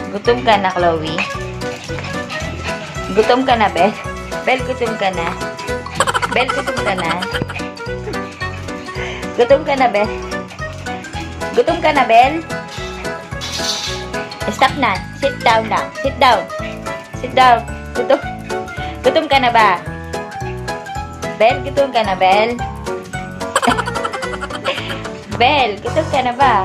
Gutom ka na, Chloe? Gutom ka na, Bel? Bel, gutom ka na? Bel, gutom ka na? Gutom ka na, Bel? Gutom ka na, Bel? Stop na. Sit down na. Sit down. Sit down. Gutom ka na ba? Bel, gutom ka na, Bel? Bel, gutom ka na ba?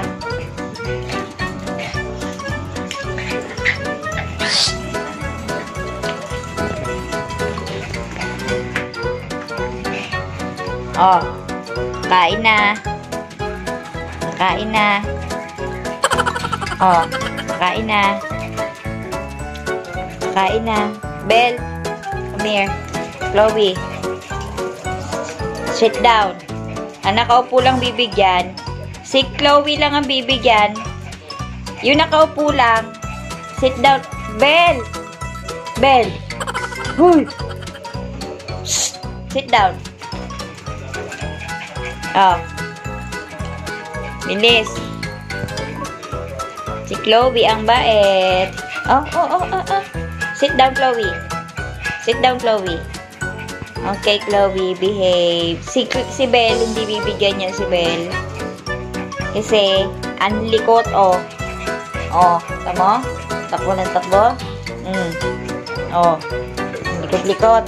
Oh, kain na. Kain na. Oh, kain na. Kain na. Bel, come here. Chloe. Sit down. Ang nakaupo lang bibigyan. Si Chloe lang ang bibigyan. Yung nakaupo lang. Sit down. Bel! Bel! Huy! Sit down. Oh. Bilis. Si Chloe ang bait. Oh. Sit down, Chloe. Sit down, Chloe. Okay, Chloe, behave. Si Bel, hindi bibigyan niya si Bel. Kasi, ang likot, oh. Oh, tamo? Takbo ng takbo. Oh. Likot-likot.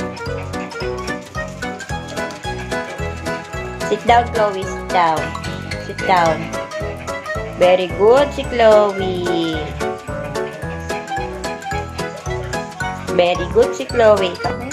Sit down, Chloe. Sit down. Sit down. Very good si Chloe. Very good si Chloe.